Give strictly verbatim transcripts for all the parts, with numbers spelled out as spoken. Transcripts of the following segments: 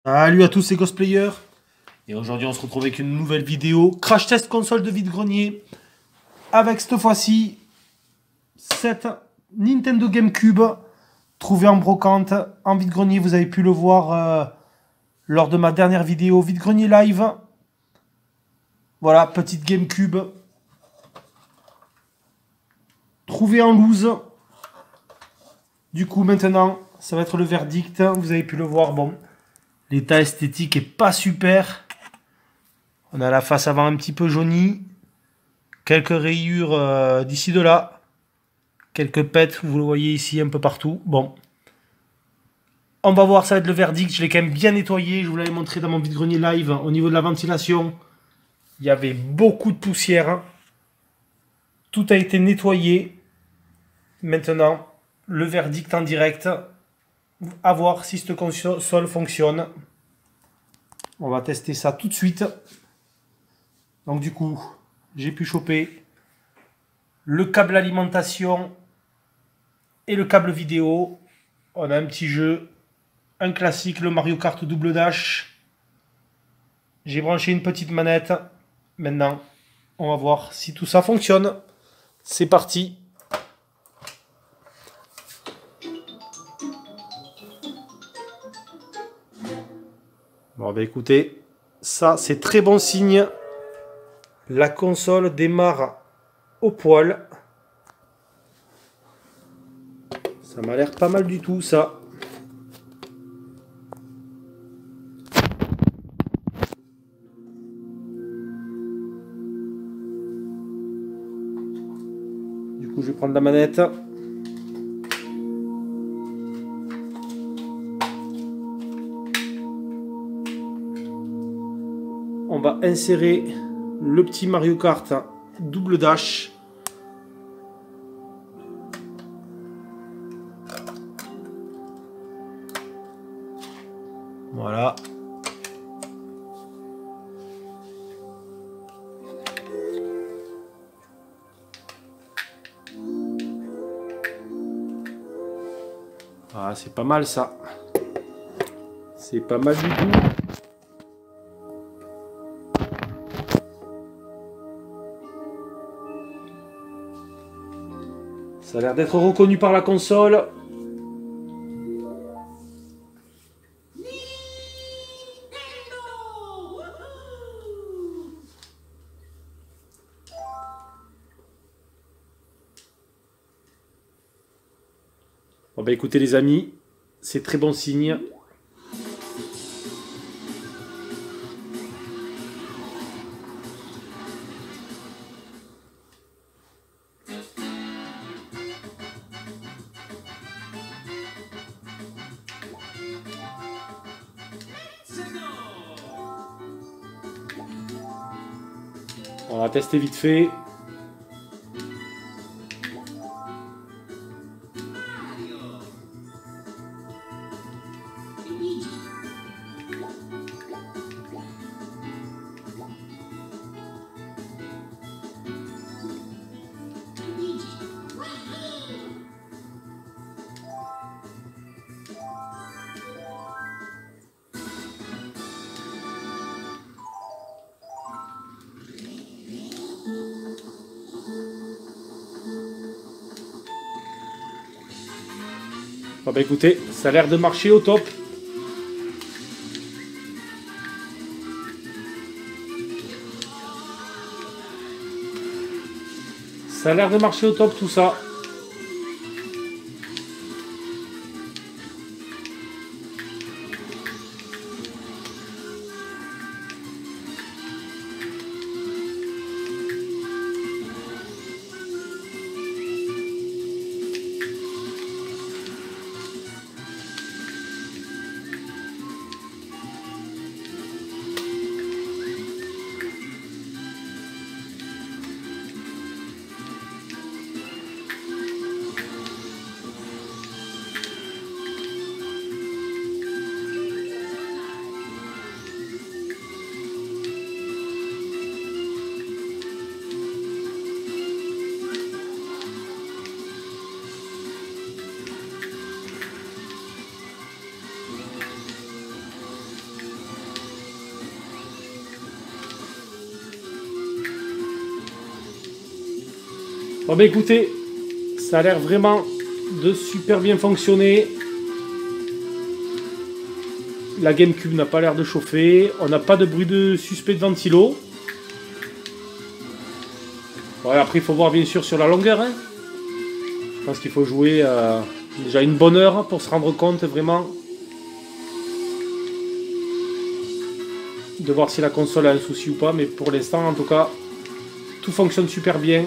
Salut à tous ces cosplayers. Et aujourd'hui on se retrouve avec une nouvelle vidéo crash test console de vide-grenier. Avec cette fois-ci cette Nintendo GameCube trouvée en brocante en vide-grenier. Vous avez pu le voir euh, lors de ma dernière vidéo vide-grenier live. Voilà, petite GameCube trouvée en loose. Du coup maintenant ça va être le verdict. Vous avez pu le voir, bon, l'état esthétique est pas super. On a la face avant un petit peu jaunie. Quelques rayures euh, d'ici de là. Quelques pets, vous le voyez ici un peu partout. Bon. On va voir, ça va être le verdict. Je l'ai quand même bien nettoyé. Je vous l'avais montré dans mon vide-grenier live. Au niveau de la ventilation, il y avait beaucoup de poussière. Tout a été nettoyé. Maintenant, le verdict en direct. À voir si cette console fonctionne. On va tester ça tout de suite. Donc du coup, j'ai pu choper le câble alimentation et le câble vidéo. On a un petit jeu, un classique, le Mario Kart Double Dash. J'ai branché une petite manette. Maintenant, on va voir si tout ça fonctionne. C'est parti. Bon, bah écoutez, ça c'est très bon signe. La console démarre au poil. Ça m'a l'air pas mal du tout, ça. Du coup, je vais prendre la manette. On va insérer le petit Mario Kart Double Dash. Voilà. Ah, c'est pas mal ça. C'est pas mal du tout. Ça a l'air d'être reconnu par la console. Bon bah écoutez les amis, c'est très bon signe. On va tester vite fait. Bon bah écoutez, ça a l'air de marcher au top. Ça a l'air de marcher au top tout ça. Bon bah écoutez, ça a l'air vraiment de super bien fonctionner. La GameCube n'a pas l'air de chauffer. On n'a pas de bruit de suspect de ventilo. Ouais, après il faut voir bien sûr sur la longueur. Hein. Je pense qu'il faut jouer euh, déjà une bonne heure pour se rendre compte vraiment de voir si la console a un souci ou pas. Mais pour l'instant en tout cas, tout fonctionne super bien.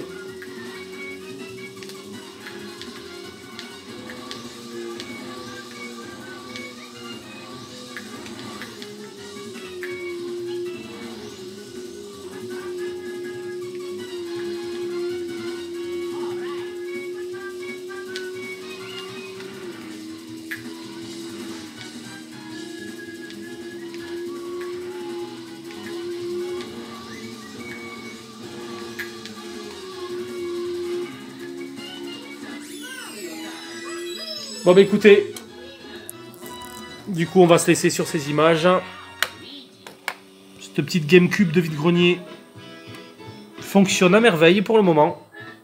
Bon bah écoutez, du coup on va se laisser sur ces images. Cette petite GameCube de vide-grenier fonctionne à merveille pour le moment.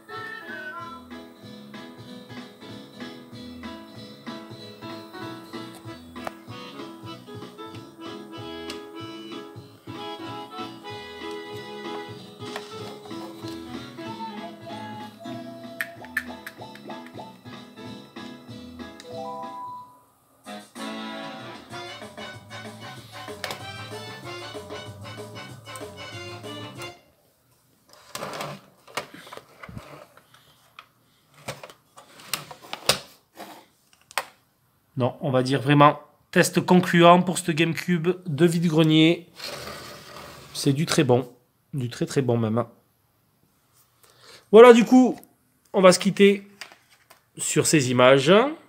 Non, on va dire vraiment test concluant pour cette GameCube de vide-grenier. C'est du très bon, du très très bon même. Voilà, du coup, on va se quitter sur ces images.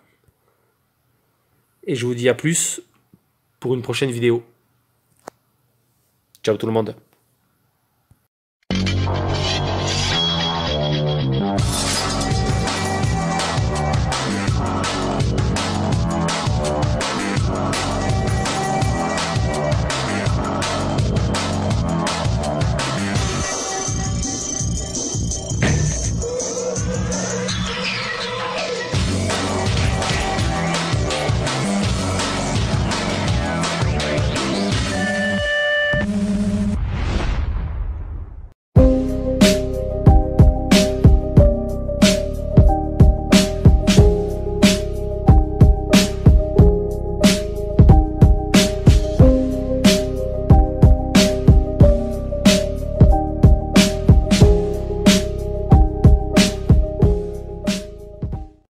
Et je vous dis à plus pour une prochaine vidéo. Ciao tout le monde.